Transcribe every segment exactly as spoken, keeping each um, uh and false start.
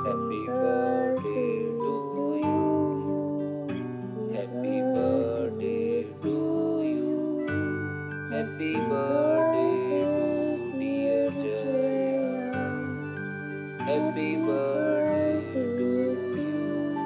Happy birthday to you. Happy birthday to you. Happy birthday to dear Jaya. Happy birthday to you.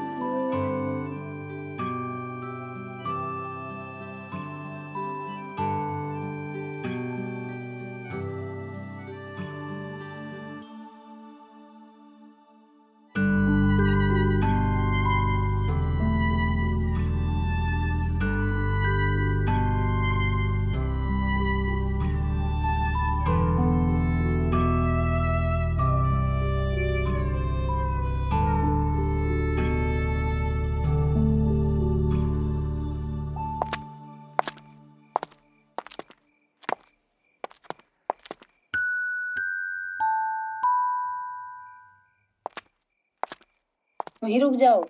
वहीं रुक जाओ।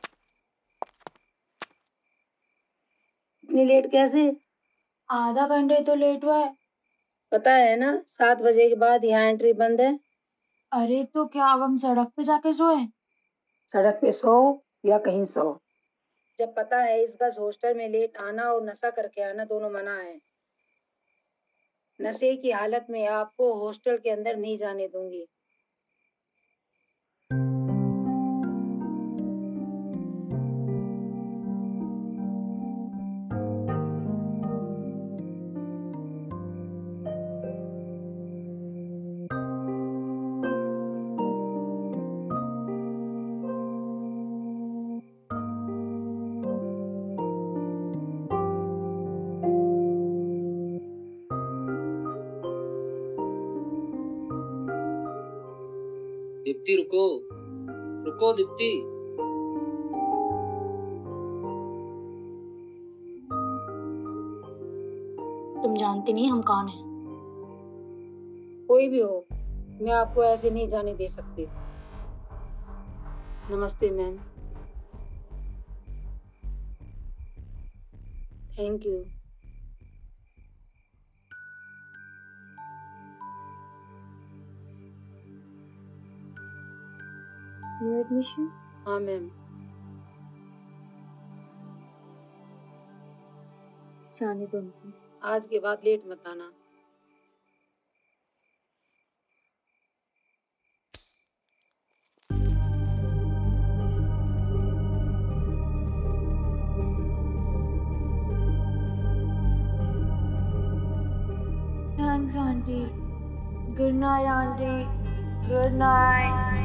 इतनी late कैसे? आधा घंटे तो लेट हुआ है। पता है ना, सात बजे के बाद यहाँ एंट्री बंद है। अरे तो क्या अब हम सड़क पे जाके सोए? सड़क पे सो या कहीं सो, जब पता है इस बस हॉस्टल में लेट आना और नशा करके आना दोनों मना है। नशे की हालत में आपको हॉस्टल के अंदर नहीं जाने दूंगी। दीप्ति रुको, रुको दीप्ति। तुम जानती नहीं हम कौन हैं। कोई भी हो, मैं आपको ऐसे नहीं जाने दे सकती। नमस्ते ma'am. Thank you. New admission? हाँ मैम। जाने दो उनको। आज के बाद लेट मत आना। Thanks, auntie. Good night, auntie. Good night.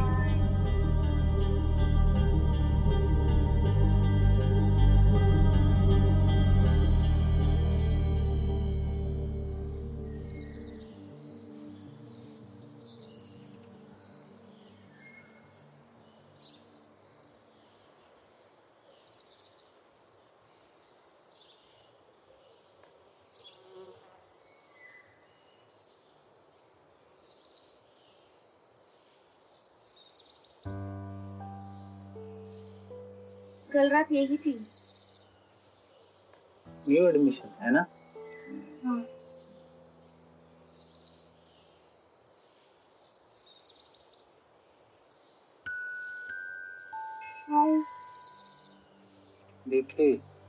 कल रात यही थी। न्यू एडमिशन है ना? हाँ। हाय। Dipti,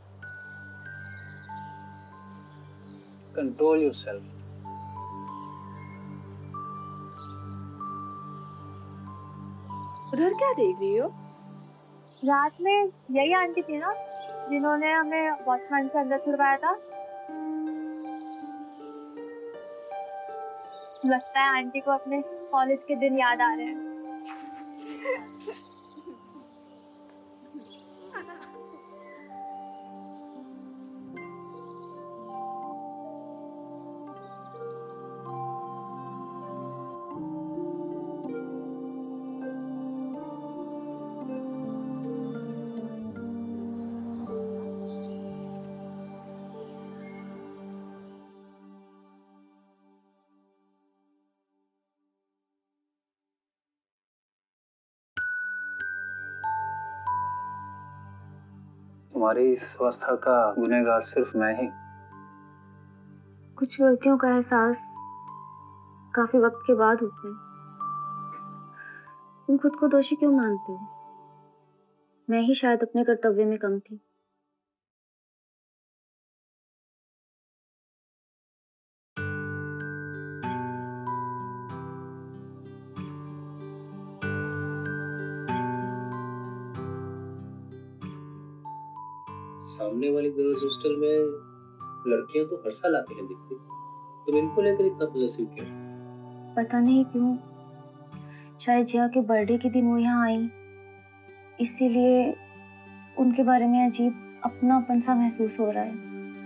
control yourself. उधर क्या देख रही हो? रात में यही आंटी थी ना जिन्होंने हमें वॉचमैन से अंदर छुड़वाया था। लगता है आंटी को अपने कॉलेज के दिन याद आ रहे हैं। तुम्हारी इस अवस्था का गुनहगार सिर्फ मैं ही। कुछ गलतियों का एहसास काफी वक्त के बाद होता है। तुम खुद को दोषी क्यों मानते हो? मैं ही शायद अपने कर्तव्य में कम थी। सामने वाली गर्ल्स हॉस्टल में लड़कियां तो हर साल आती हैं दीप्ति, तुम इनको लेकर इतना पॉजिटिव क्यों? पता नहीं क्यों, शायद जिया के बर्थडे के दिन वो यहाँ आई, इसीलिए उनके बारे में अजीब अपनापन सा महसूस हो रहा है।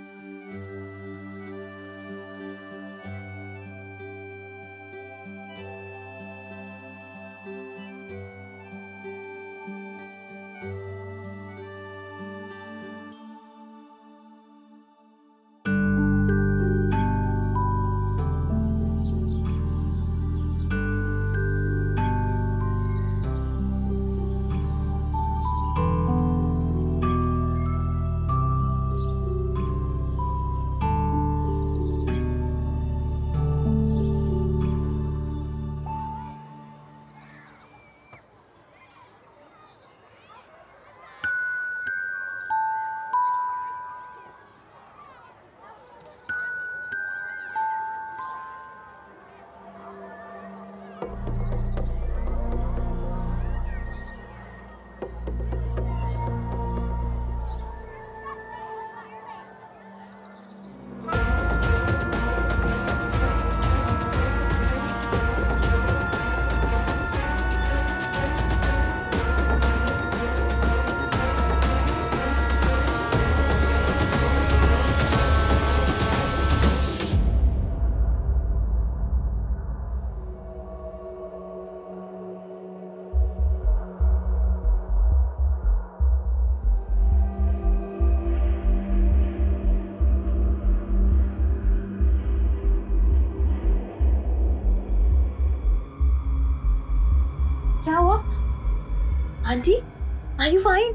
क्या हुआ? Aunty, are you fine?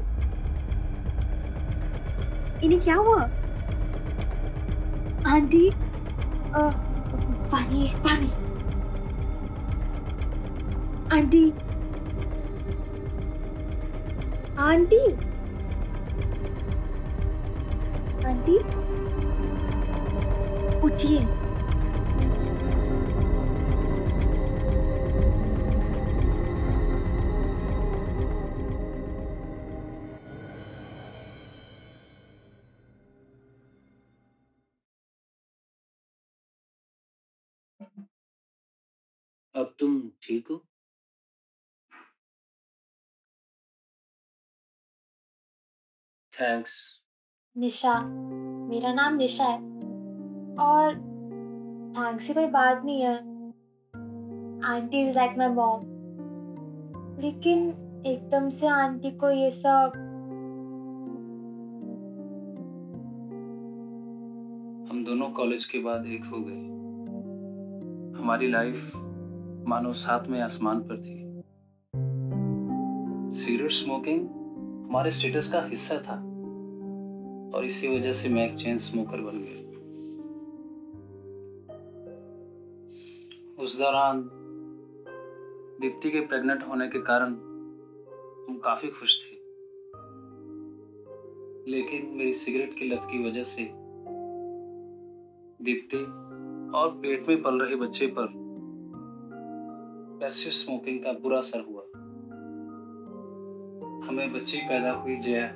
इन्हें क्या हुआ? आंटी, अ, पानी पानी। आंटी, आंटी, आंटी, उठिए। अब तुम ठीक हो? थैंक्स। निशा, मेरा नाम निशा है और थैंक्स की कोई बात नहीं है। Aunty is like my mom, लेकिन एकदम से आंटी को ये सब। हम दोनों कॉलेज के बाद एक हो गए। हमारी लाइफ मानो साथ में आसमान पर थी। सिगरेट स्मोकिंग हमारे स्टेटस का हिस्सा था और इसी वजह से मैं एक चेन स्मोकर बन गया। उस दौरान दीप्ति के प्रेग्नेंट होने के कारण हम काफी खुश थे, लेकिन मेरी सिगरेट की लत की वजह से दीप्ति और पेट में पल रहे बच्चे पर पैसिव स्मोकिंग का बुरा असर हुआ। हमें बच्ची पैदा हुई जया,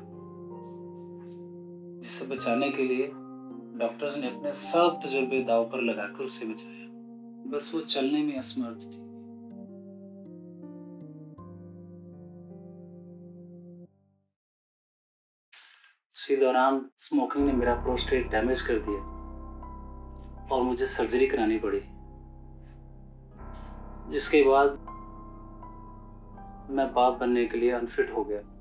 जिसे बचाने के लिए डॉक्टर्स ने अपने सब तजुर्बे दांव पर लगाकर उसे बचाया। बस वो चलने में असमर्थ थी। उसी दौरान स्मोकिंग ने मेरा प्रोस्टेट डैमेज कर दिया और मुझे सर्जरी करानी पड़ी, जिसके बाद मैं बाप बनने के लिए अनफिट हो गया।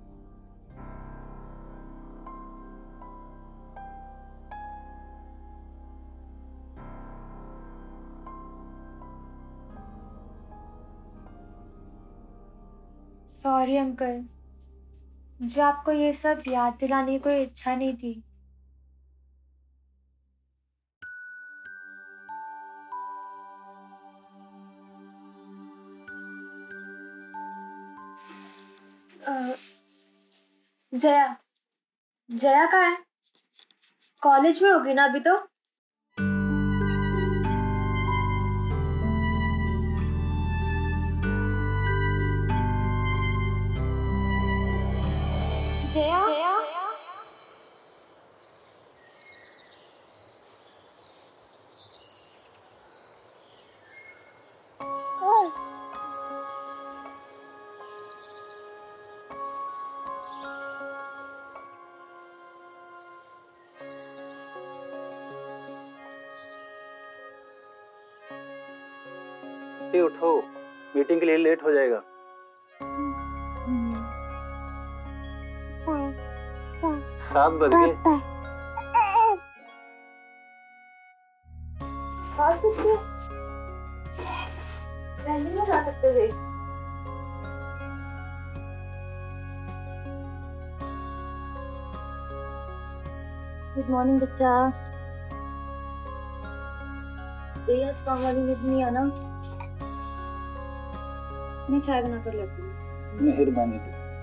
सॉरी अंकल, मुझे आपको ये सब याद दिलाने की कोई इच्छा नहीं थी। अ, जया जया कहाँ है? कॉलेज में होगी ना अभी तो। जया जया उठो, मीटिंग के लिए लेट हो जाएगा। सात बज गए। सात बज गए? पहले नहीं जा सकते थे। गुड मॉर्निंग बच्चा। ये आज काम वाली नींद नहीं आना। मैं चाय बना कर लेती हूँ। मेहरबानी।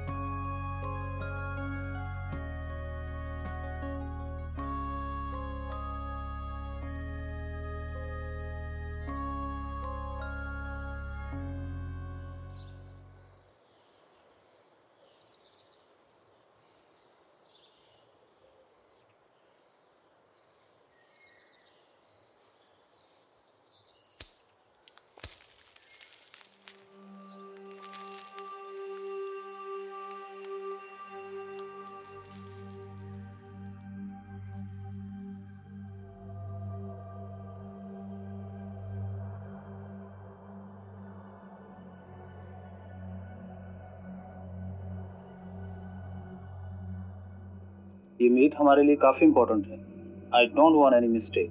ये मीट हमारे लिए काफी इम्पोर्टेंट है। I don't want any mistake.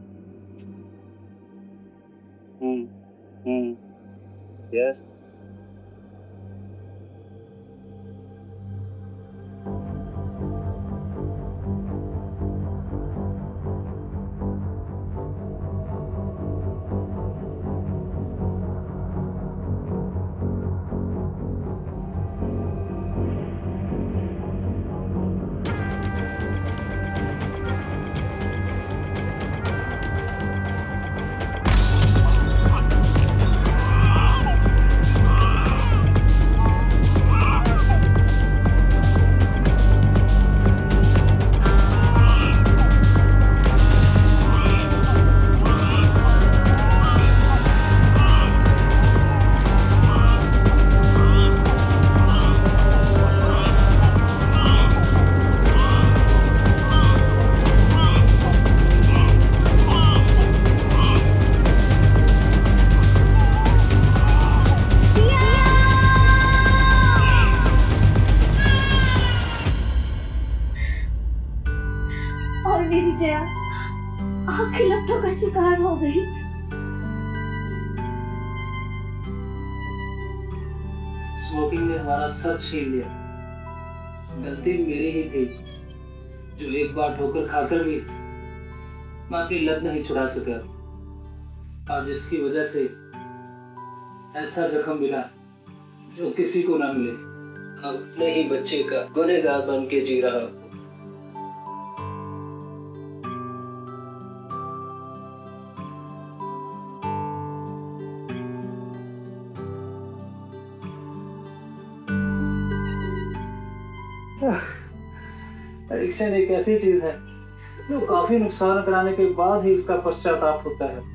Hmm hmm yes. Jaya आँख की लपटों का शिकार हो गई। स्मोकिंग ने हमारा सच छीन लिया। गलती मेरी ही थी जो एक बार ठोकर खाकर भी माँ की लत नहीं छुड़ा सका, और जिसकी वजह से ऐसा जख्म मिला जो किसी को ना मिले। अपने ही बच्चे का गुनहगार बन के जी रहा हूँ। एडिक्शन एक ऐसी चीज है जो काफी नुकसान कराने के बाद ही उसका पश्चाताप होता है।